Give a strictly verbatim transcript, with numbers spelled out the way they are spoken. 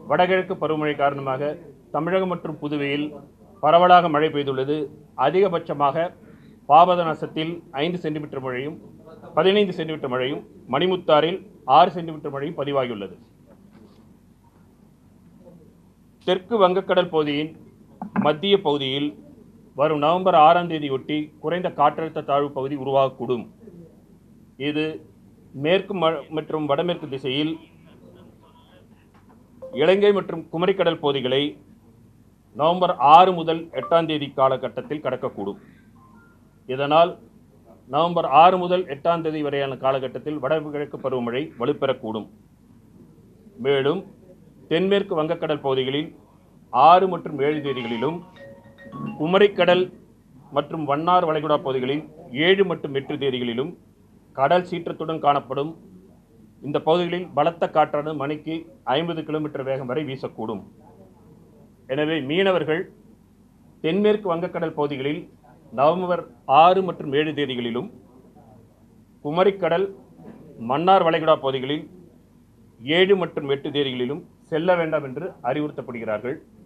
வடகிழக்கு பருவமழை காரணமாக தமிழகம் மற்றும் புதுவையில் பரவலாக மழை பெய்துள்ளது. அதிகபட்சமாக பாபநாசத்தில் ஐந்து சென்டிமீட்டர் மழையும் பதினைந்து சென்டிமீட்டர் மழையும் மணிமுத்தாறில் ஆறு சென்டிமீட்டர் மழையும் பதிவாகியுள்ளது. தெற்கு வங்கக்கடல் பகுதியின் மத்திய பகுதியில் வரும் நவம்பர் ஆறாம் தேதியொட்டி குறைந்த காற்றழுத்த தாழ்வு பகுதி உருவாகக்கூடும். இது மேற்கு மற்றும் வடமேற்கு திசையில் இலங்கை மற்றும் குமரிக்கடல் பகுதிகளை நவம்பர் ஆறு முதல் எட்டாம் தேதி காலகட்டத்தில் கடக்கக்கூடும். இதனால் நவம்பர் ஆறு முதல் எட்டாம் தேதி வரையான காலகட்டத்தில் வடகிழக்கு பருவமழை வலுப்பெறக்கூடும். மேலும் தென்மேற்கு வங்கக்கடல் பகுதிகளில் ஆறு மற்றும் ஏழு தேதிகளிலும் குமரிக்கடல் மற்றும் வண்ணார் வளைகுடா பகுதிகளில் ஏழு மற்றும் எட்டு தேதிகளிலும் கடல் சீற்றத்துடன் காணப்படும். இந்த பகுதிகளில் பலத்த காற்றானது மணிக்கு ஐம்பது கிலோமீட்டர் வேகம் வரை வீசக்கூடும். எனவே மீனவர்கள் தென்மேற்கு வங்கக்கடல் பகுதிகளில் நவம்பர் ஆறு மற்றும் ஏழு தேதிகளிலும் குமரிக்கடல் மன்னார் வளைகுடா பகுதிகளில் ஏழு மற்றும் எட்டு தேதிகளிலும் செல்ல வேண்டாம் என்று அறிவுறுத்தப்படுகிறார்கள்.